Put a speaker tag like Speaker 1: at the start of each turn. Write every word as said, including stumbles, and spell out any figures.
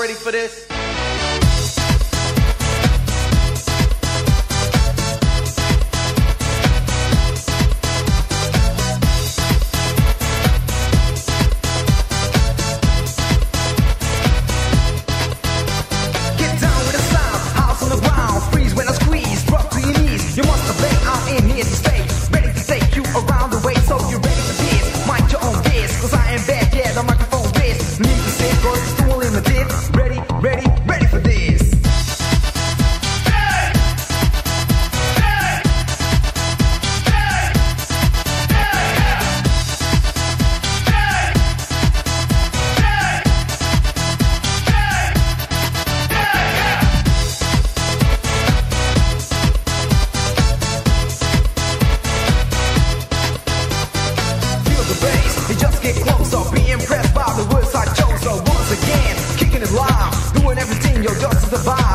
Speaker 1: ready for this?
Speaker 2: You must obey, I'm in here to stay. Ready to take you around the way, so you're ready for this. Mind your own biz, cause I am bad, yeah, the microphone is. Need to say, cause it's too limited. Ready, ready, ready for this. Hey! Hey! Hey! Hey! Hey! Get closer, be impressed by the words I chose. So once again, kicking it loud, doing everything, yo, just as a vibe.